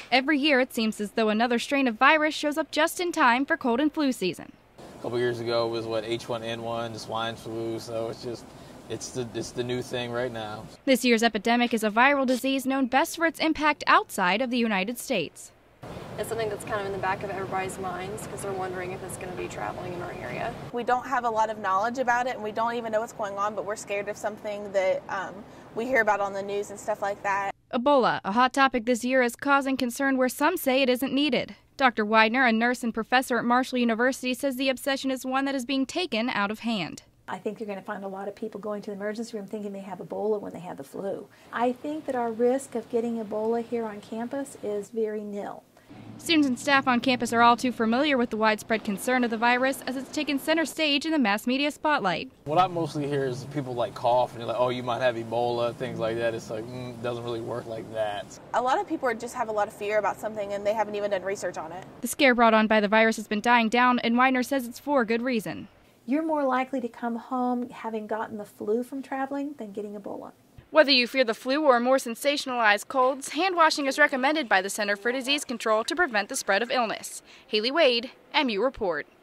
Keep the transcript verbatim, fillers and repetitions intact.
Every year, it seems as though another strain of virus shows up just in time for cold and flu season. A couple years ago was what H one N one, the swine flu, so it's just it's the it's the new thing right now. This year's epidemic is a viral disease known best for its impact outside of the United States. It's something that's kind of in the back of everybody's minds because they're wondering if it's going to be traveling in our area. We don't have a lot of knowledge about it, and we don't even know what's going on, but we're scared of something that um, we hear about on the news and stuff like that. Ebola, a hot topic this year, is causing concern where some say it isn't needed. Doctor Widener, a nurse and professor at Marshall University, says the obsession is one that is being taken out of hand. I think you're going to find a lot of people going to the emergency room thinking they have Ebola when they have the flu. I think that our risk of getting Ebola here on campus is very nil. Students and staff on campus are all too familiar with the widespread concern of the virus as it's taken center stage in the mass media spotlight. What I mostly hear is people like cough and they're like, oh, you might have Ebola, things like that. It's like, mm, it doesn't really work like that. A lot of people just have a lot of fear about something and they haven't even done research on it. The scare brought on by the virus has been dying down, and Widener says it's for good reason. You're more likely to come home having gotten the flu from traveling than getting Ebola. Whether you fear the flu or more sensationalized colds, hand washing is recommended by the Center for Disease Control to prevent the spread of illness. Haley Wade, M U Report.